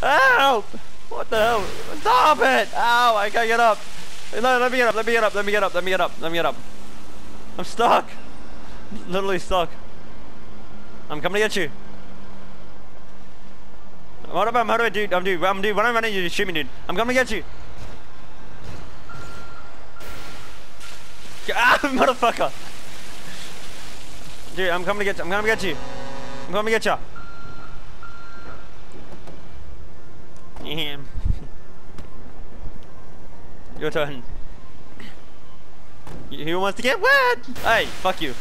Help! What the hell? Stop it! Ow! I can't get up. No, let me get up. Let me get up. Let me get up. Let me get up. Let me get up. I'm stuck. Literally stuck. I'm coming to get you. What about? How do I do? Dude. When I'm running, you shoot me, dude. I'm coming to get you. Ah, motherfucker! Dude, I'm coming to get you. I'm coming to get you. I'm coming to get you. Your turn. Who wants to get wet? Hey, fuck you.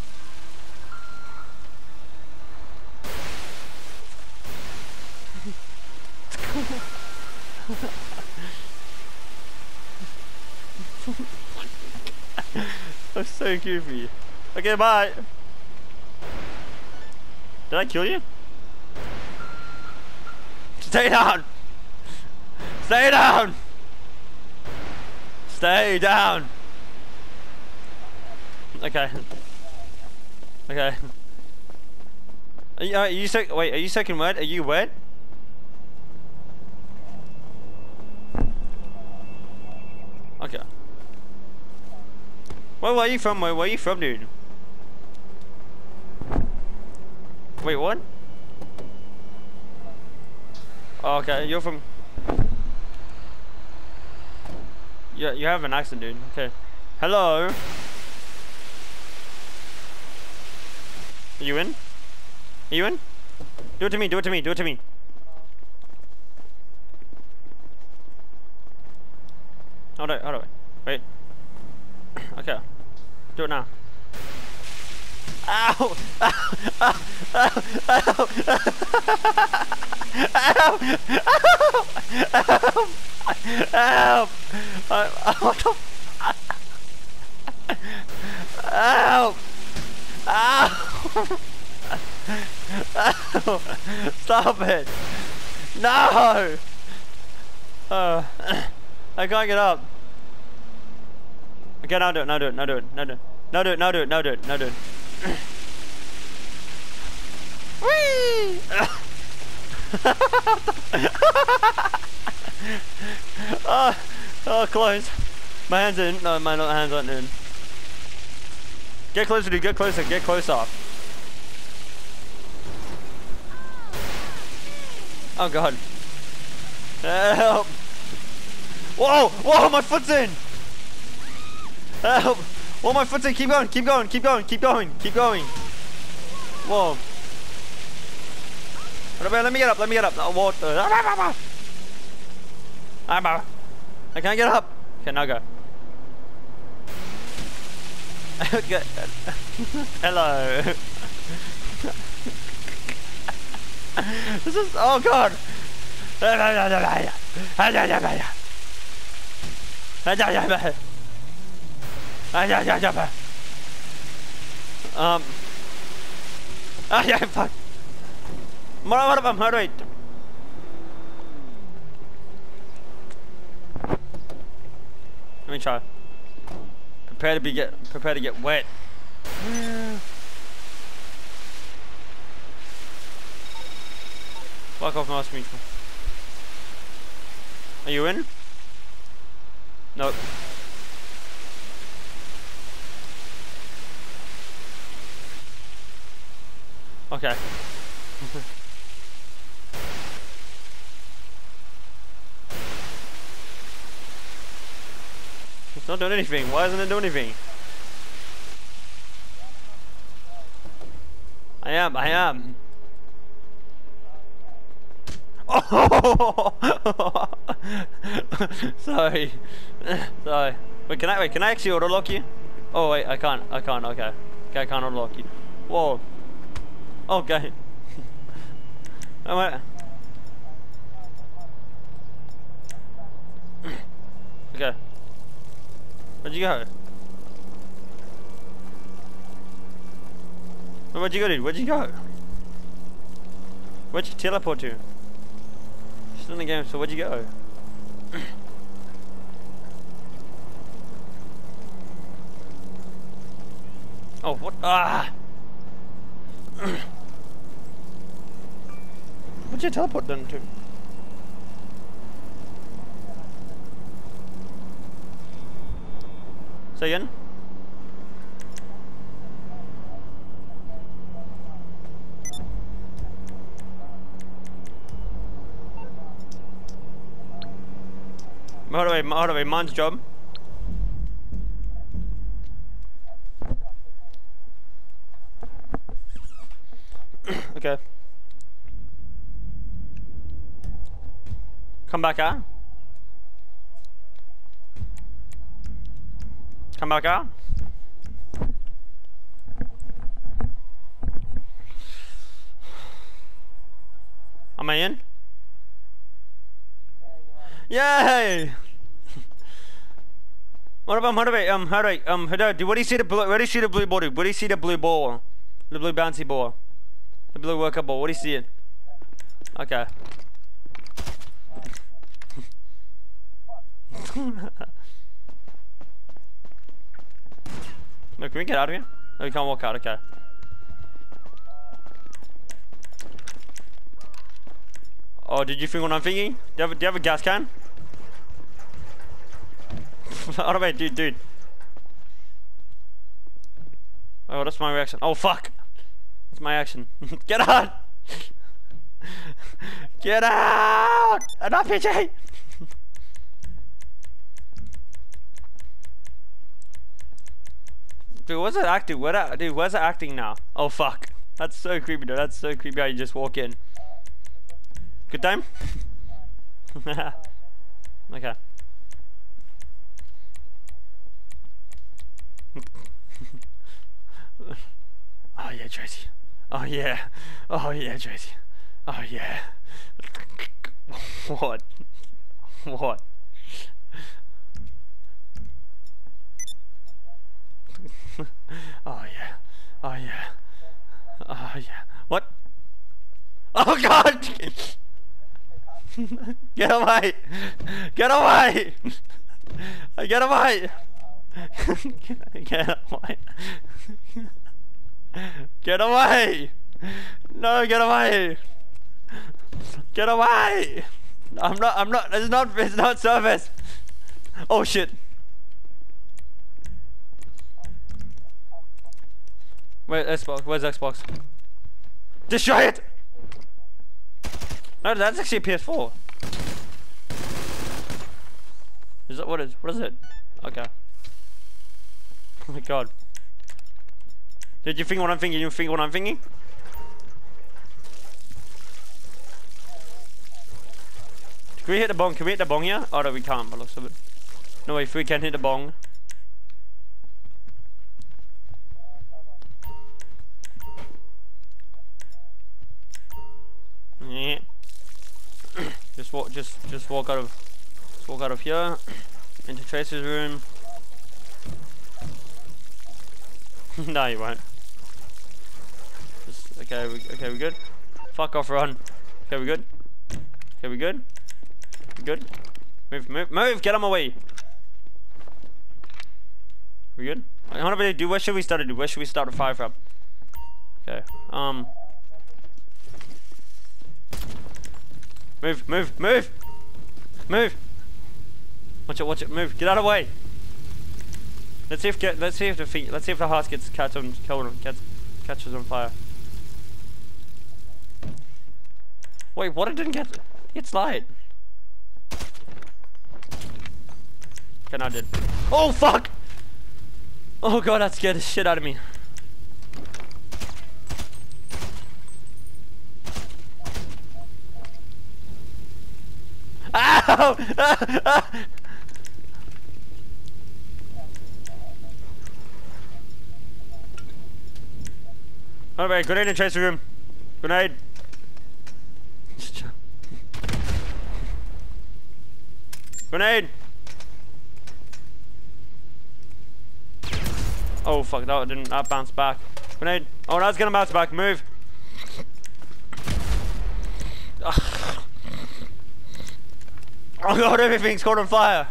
That's so goofy. Okay, bye. Did I kill you? Stay down! Stay down! Stay down! Okay. Okay. Are you wait, are you second wet? Are you wet? Okay. Where are you from? Where are you from, dude? Wait, what? Oh, okay, you're from... Yeah, you have an accent, dude. Okay. Hello? Are you in? Are you in? Do it to me, do it to me, do it to me. Hold on. Wait. Okay. Do it now. Ow! Ow! Ow! Ow! Ow! Ow! Ow! Ow! Ow! Ow! Stop it! No! I can't get up. Okay, now do it. Whee! Oh, close. My hands are in. No, my hands aren't in. Get closer, dude. Get closer. Get closer. Oh God. Help! Whoa! My foot's in. Help! Whoa, my foot's in. Keep going. Whoa. Let me get up. Oh, what the? I can't get up. Okay, now go. Okay. Hello. This is, oh God. Yeah, fuck. Moderate. Let me try. Prepare to get wet. Fuck off, mouse mutual. Are you in? Nope. Okay. It's not doing anything. Why isn't it doing anything? I am. Oh! Sorry. Wait, can I actually auto lock you? Oh wait, I can't. Okay. Okay, I can't auto lock you. Whoa. Okay. Alright. Okay. Where'd you go? Where'd you go, dude? Where'd you go? Where'd you teleport to? Still in the game, so where'd you go? Oh, what? Ah! What'd you teleport then to? Say again? Motorway, mine's job. Okay. Come back out. Come back out. Am I in? Yay! What do you see the blue? Where do you see the blue ball? Where do you see the blue ball? The blue bouncy ball. The blue workout ball. What do you see it? Okay. No, can we get out of here? No, we can't walk out. Okay. Oh, did you think what I'm thinking? Do you have a gas can? Oh, wait, dude. Oh, that's my reaction. Oh, fuck. That's my action. Get out! Get out! Enough, PJ! Dude, what's that acting? Dude, where's that acting now? Oh, fuck. That's so creepy, dude. That's so creepy how you just walk in. Good time? Okay. Oh yeah, Tracy. Oh yeah. Oh yeah, Tracy. Oh yeah. What? What? Oh yeah. Oh yeah. Oh yeah. What? Oh god! Get away! Get away! Get away! Get away! Get away! No, get away! Get away! I'm not, it's not service! Oh shit! Where's Xbox? Destroy it! No, that's actually a PS4. Is that what is it? Okay. Oh my god. Did you think what I'm thinking? You think what I'm thinking? Can we hit the bong? Can we hit the bong here? Oh no, we can't by the looks of it. No, if we can hit the bong. Yeah. Just walk out of here into Tracy's room. No, you won't. Okay, we good. Fuck off, run. Okay, we good. Okay, we good. We good. Move. Get on my way. We good. Where should we start? Where should we start a fire from? Okay. Move. Watch it. Move. Get out of the way. Let's see if the house catches on fire. Wait, what? It didn't get. It's light. Okay, now I did. Oh fuck! Oh god, that scared the shit out of me. Ow! Alright, grenade in Tracy room. Grenade. Grenade. Oh fuck, that bounced back. Grenade. Oh, that's gonna bounce back. Move. Oh god, everything's caught on fire.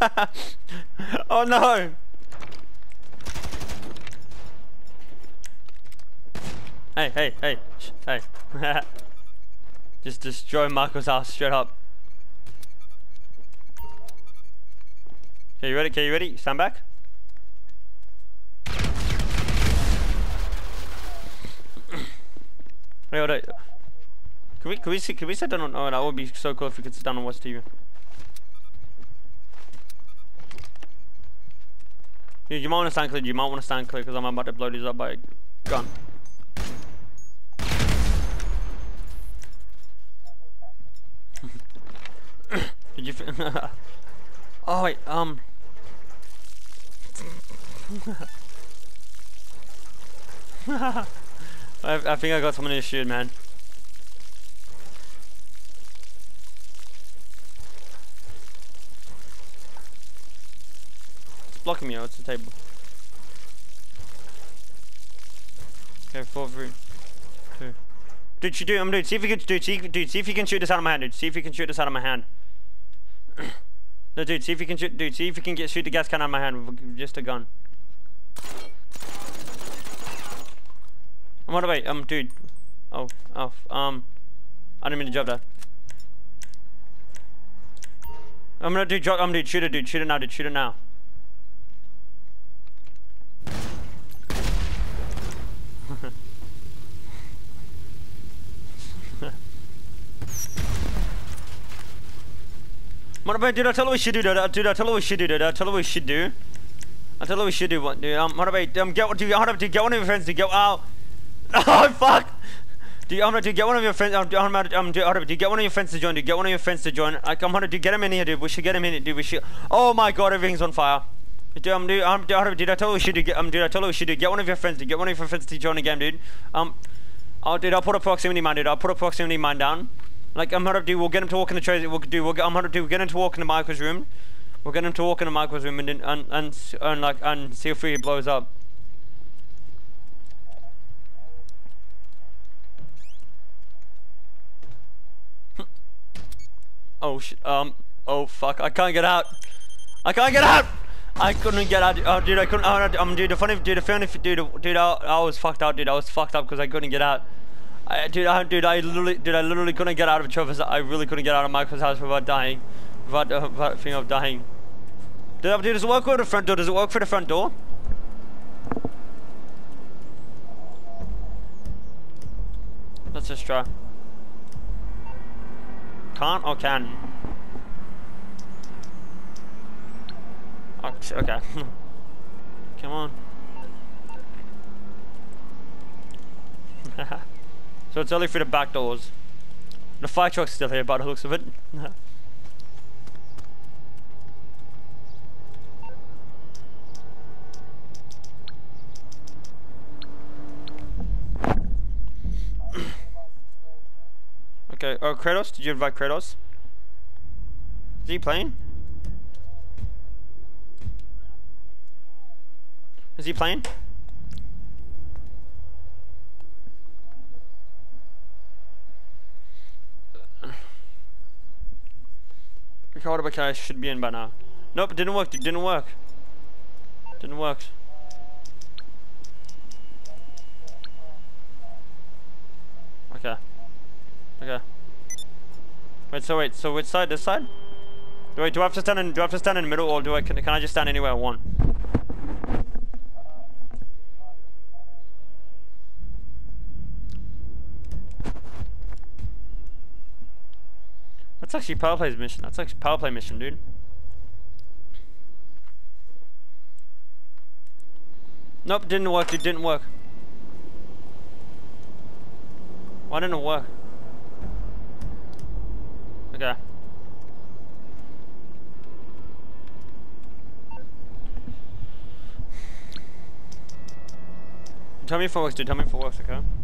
Oh no. Hey. Hey. Just destroy Marco's house straight up. Okay, you ready? Okay, you ready? Stand back. Wait, hold on. Can we sit down on? Oh, that would be so cool if we could sit down and watch TV. Dude, you might want to stand clear. You might want to stand clear because I'm about to blow these up by a gun. Did you? Oh wait. I think I got someone to shoot, man. It's blocking me. Oh, it's the table. Okay, 4, 3, 2. Dude, you do. Dude, see if you can. Dude, see if you can shoot this out of my hand. Dude, see if you can shoot this out of my hand. No, dude, see if you can shoot. Dude, see if you can shoot the gas can out of my hand with just a gun. What about dude? Oh, I didn't mean to drop that. I'm gonna do drop. Dude, shoot it, dude. Shoot it now, dude. Shoot it now. What about, dude? I tell you what we should do, dude. Dude, I tell you what we should do, dude. I tell you what we should do. I tell you what we should do, what, dude? What about, get one of your friends to go out. Oh fuck! Dude, I'm gonna get one of your friends. Dude, get one of your friends to join. Dude, get one of your friends to join. I'm gonna get him in here, dude. We should get him in here, dude. We should. Oh my god, everything's on fire. Dude, dude, I tell you what we should do. Dude, I tell you what we should do. Get one of your friends. Dude, get one of your friends to join the game, dude. Dude, I'll put a proximity mine, dude. I'll put a proximity mine down. Like, we'll get him to walk in the trays. We'll get him to walk in the Michael's room. We'll get him to walk in the Michael's room and see if he blows up. Oh shit. Oh fuck. I can't get out. I can't get out. I couldn't get out. Oh dude, I couldn't. Dude, I was fucked out, dude. I was fucked up because I couldn't get out. I literally couldn't get out of Trevor's. I really couldn't get out of Michael's house without dying, without thinking of dying. Dude, does it work for the front door? Does it work for the front door? Let's just try. Can't or can? Okay. Come on. So it's only through the back doors. The fire truck's still here by the looks of it. Okay, oh Kratos, did you invite Kratos? Is he playing? Is he playing? Okay, I should be in by now. Nope, it didn't work, dude, didn't work. Didn't work. Okay. Okay. Wait, so which side? This side? Do I have to stand in the middle, or can I just stand anywhere I want? That's actually Power Play's mission. That's actually Power Play mission, dude. Nope, didn't work, dude, didn't work. Why didn't it work? Okay. Tell me if it works, dude. Tell me if it works, okay?